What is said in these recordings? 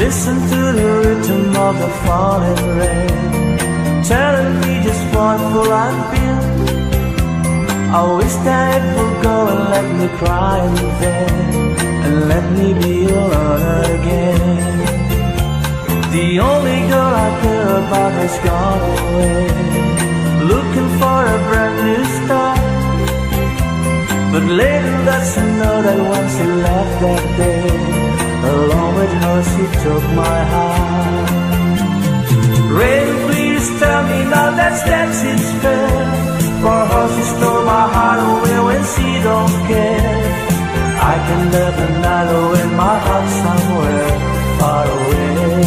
Listen to the rhythm of the falling rain, telling me just what will I feel. I wish that it would go and let me cry in vain, and let me be alone again. The only girl I care about has gone away, looking for a brand new start. But little does she know that when she left that day, along with her she took my heart. Rain, please tell me now that she's fair, for her she stole my heart away when she don't care. I can live another away my heart somewhere far away.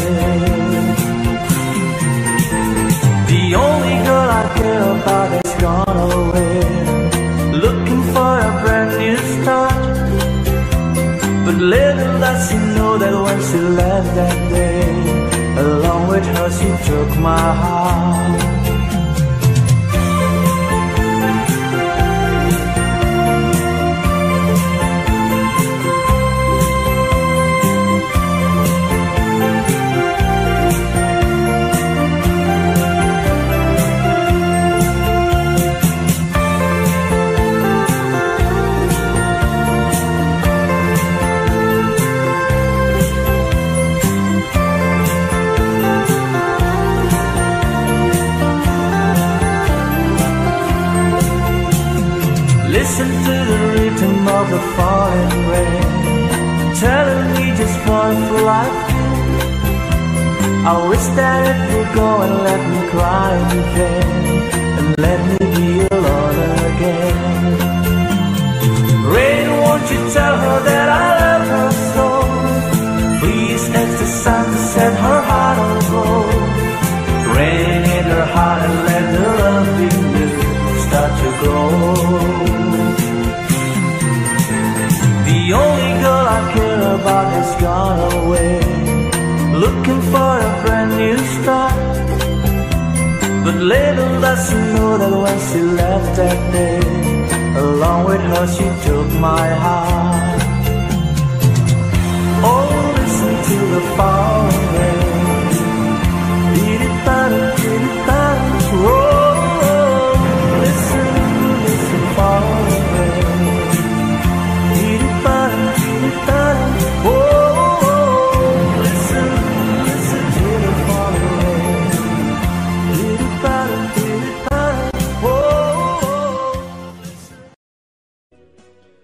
The only girl I care about has gone away, looking for a brand new start. But little does she know that when she left that day, along with her she took my heart. Listen to the rhythm of the falling rain, telling me just what will I feel. I wish that it would go and let me cry in vain, and let me be alone again. Rain, won't you tell her that I love her so? Please ask the sun to set her heart on gold. Rain in her heart and let the love in you start to grow. The only girl I care about has gone away, looking for a brand new start. But little does she know that when she left that day, along with her she took my heart. Oh, listen to the falling rain. Did it,